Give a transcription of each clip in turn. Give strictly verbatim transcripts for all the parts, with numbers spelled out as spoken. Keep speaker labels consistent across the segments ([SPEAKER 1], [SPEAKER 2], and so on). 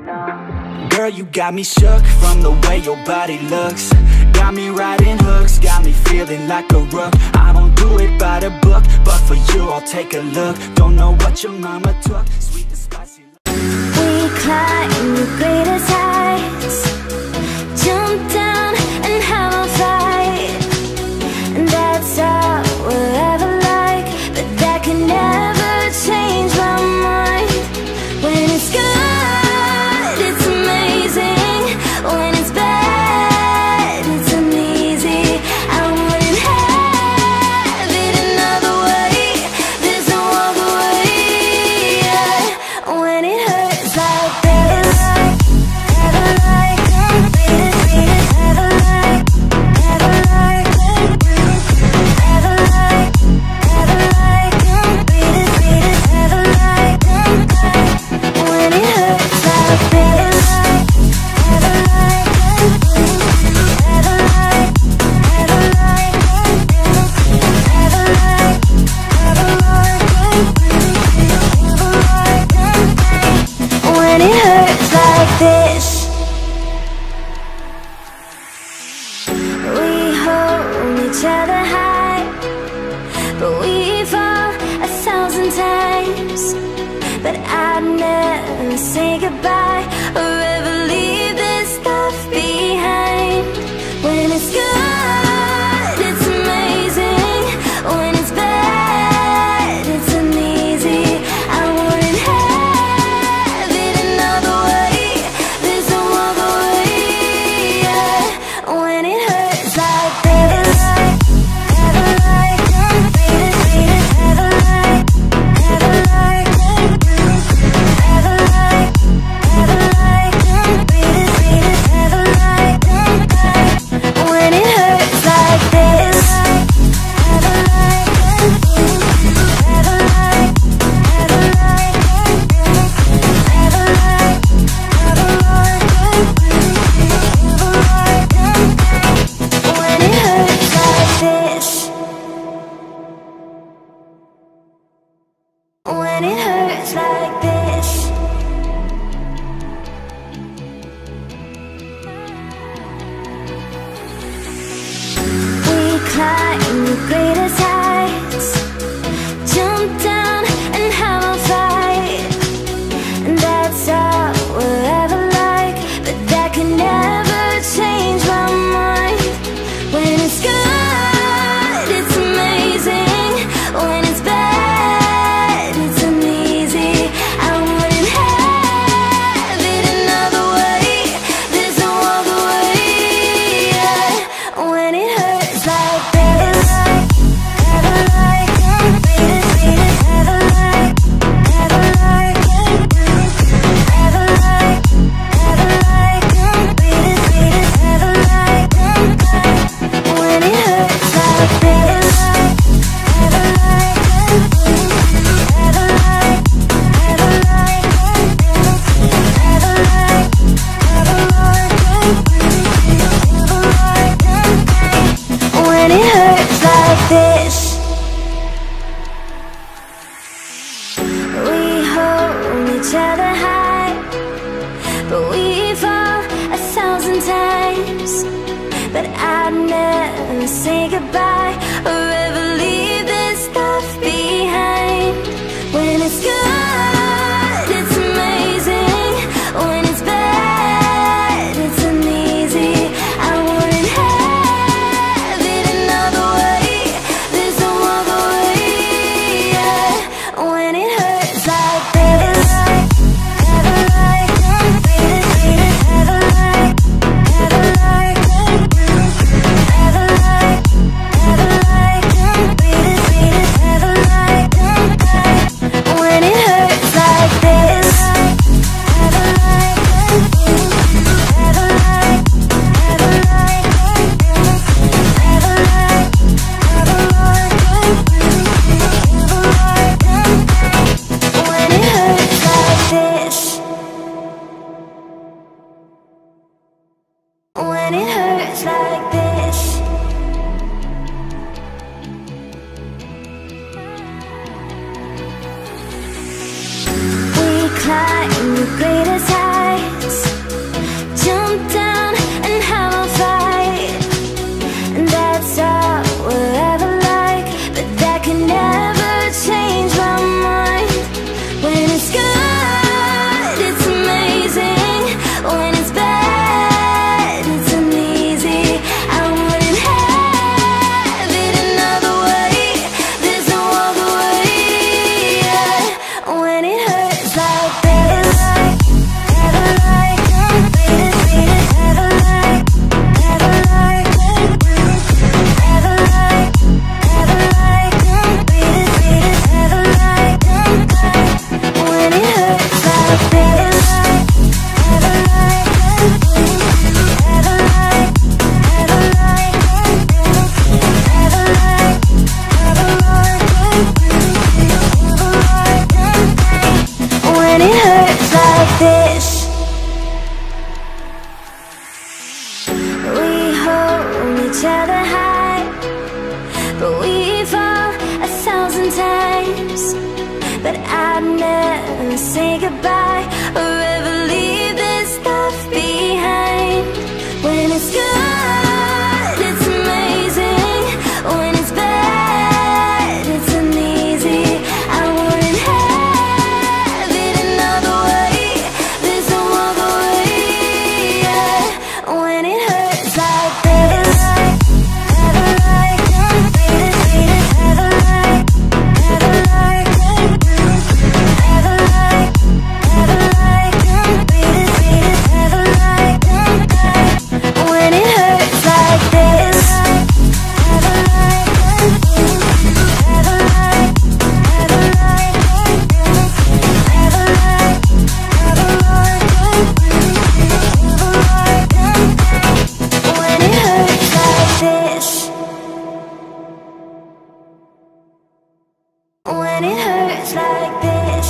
[SPEAKER 1] Girl, you got me shook from the way your body looks. Got me riding hooks, got me feeling like a rook. I don't do it by the book, but for you I'll take a look. Don't know what your mama took, sweet and spicy.
[SPEAKER 2] We climb the greatest heights, jump down and have a fight. And that's all we'll ever like, but that can never change my mind. When it's good, it's amazing. When it's bad, it's uneasy. I wouldn't have it another way. There's no other way. Yeah. When it hurts like this, ever like, beat it, beat it, ever like, ever like, ever like, ever like, beat it, beat it, ever like. When it hurts like this, ever like, ever like, ever like, ever like, ever like, when it hurts like this. We hold each other high, but we fall a thousand times. But I'd never say goodbye or ever leave this stuff behind. When it's good, it's amazing. When it's bad, it's uneasy. I wouldn't have it another way. There's no other way. Yeah. When it hurts like this, ever like, beat it, beat it, ever like, ever like, ever like, ever like, beat it, beat it, ever like. When it hurts like this, ever like, ever like, ever like, ever like, ever like, when it hurts like this. When it hurts like this. We climb the greatest heights, jump down and have a fight. And that's all we'll ever like, but that can never change my mind. When it's good, it's amazing. When it's bad, it's uneasy. I wouldn't have it another way. There's no other way. Yeah. When it hurts like this, ever like, beat it, beat it, ever like, ever like, ever like, ever like, beat it, beat it, ever like. When it hurts like this, ever like, ever like, ever like, ever like, ever like, when it hurts like this. We hold each other high, but we fall a thousand times. But I'd never say goodbye or ever leave this stuff behind. When it's good, it's amazing. When it's bad, it's uneasy. I wouldn't have it another way. There's no other way. Yeah. When it hurts like this, ever like, beat it, beat it, ever like, ever like, ever like, ever like, beat it, beat it, ever like. When it hurts like this, ever like, ever like, ever like, ever like, ever like, when it hurts like this. When it hurts like this. We climb the greatest heights, never say goodbye or ever leave this stuff behind. When it's good, it's amazing. When it's bad, it's uneasy. I wouldn't have it another way. There's no other way, yeah. When it hurts like this, never like, never like, never like, never like, never like, never like, never like, when it hurts like this, never like, never like, never like, never like, never like, when it hurts like this, when it hurts like this.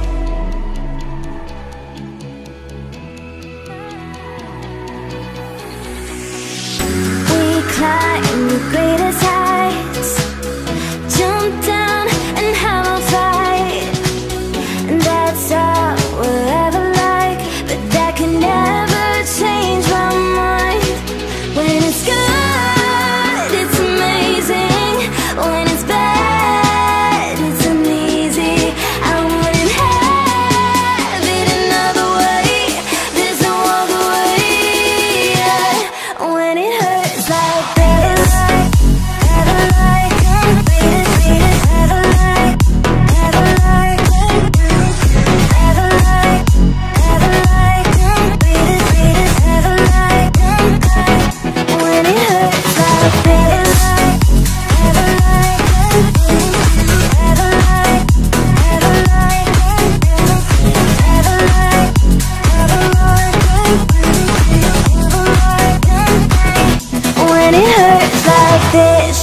[SPEAKER 2] We climb the greatest heights, jump down and have a fight, and that's all we'll ever like. But that can never change my mind. When it's good, it's amazing. When it's bad, it's uneasy. I wouldn't have it another way. There's no other way, yeah. When it hurts like this, never like, never like, never like, never like, never like, never like, when it hurts like this, never like, never like, never like, never like, never like, when it hurts like this.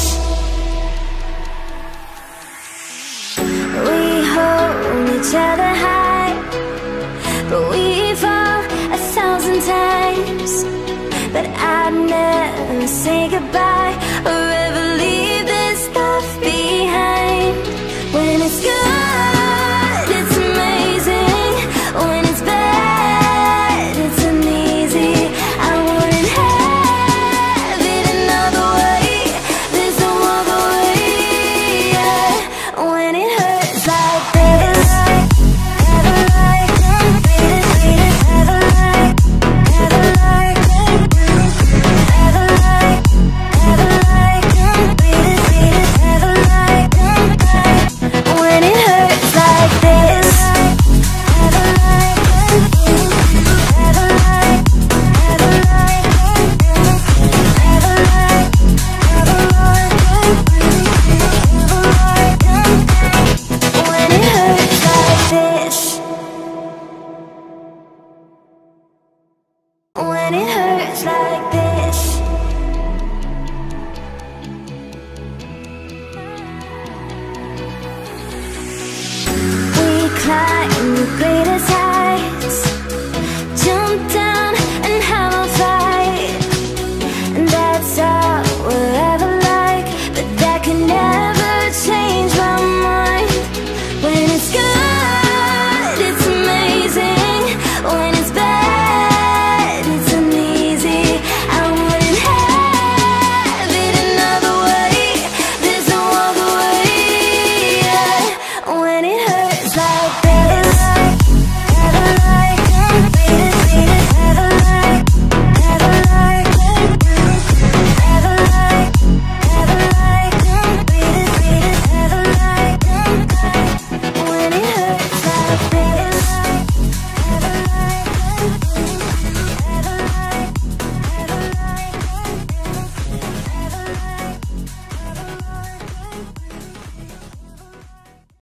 [SPEAKER 2] We hold each other high, but we fall a thousand times. But I'd never say goodbye or ever leave this stuff behind. When it's good, it's amazing. When it's bad, it's uneasy. I wouldn't have it another way. There's no other way, yeah. When it hurts like this, never like, never like, never like, never like, never like, never like, when it hurts like this, never like, never like, never like, never like, never like, when it hurts like this, when it hurts like this.